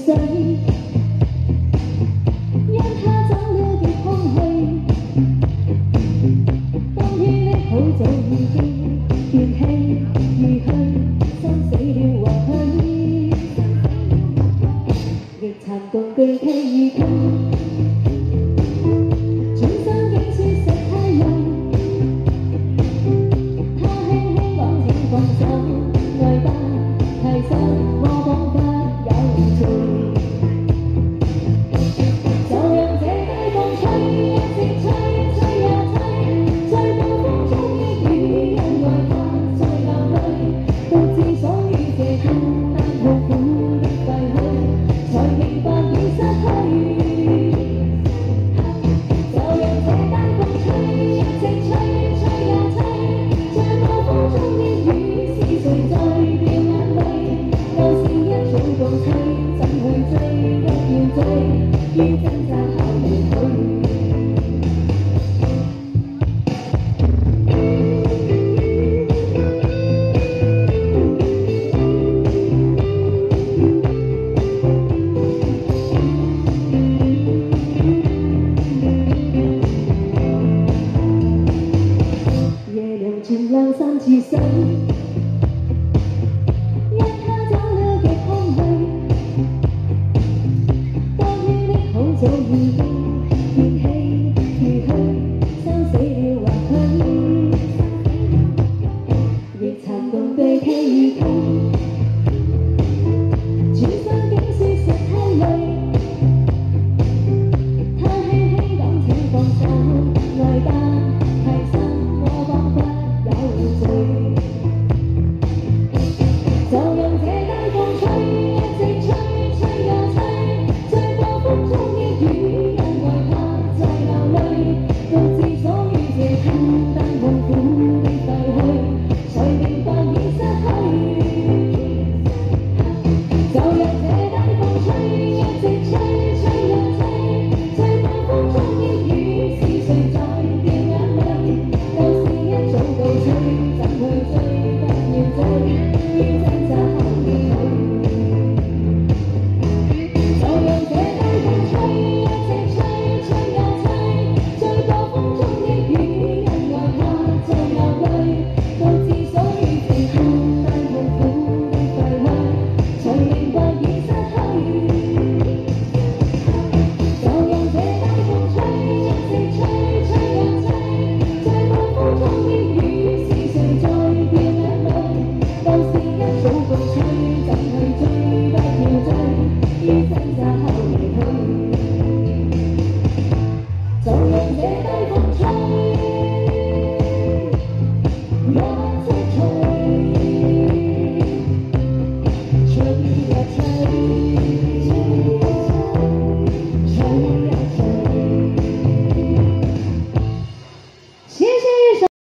水，因他走了極空虛。當天的好早已經斷氣而去，心死了或去，亦曾共對崎而居。 兩三次死，因他走了極空虛。當天的好早已經斷氣而去，生死了或許，亦曾共對崎而居。轉身竟說實淌淚，他輕輕講請放手，愛得太深，我彷彿。 就讓這街風吹，一直吹，吹呀吹，吹過風中的雨，因為怕再流淚，獨自所於這孤單痛苦的廢墟，才明白已失去。就讓這街風吹，一直吹，吹呀吹，吹過風中的雨，是誰在掉眼淚？舊事一早告吹，怎去追？不要追。 就讓這街風吹。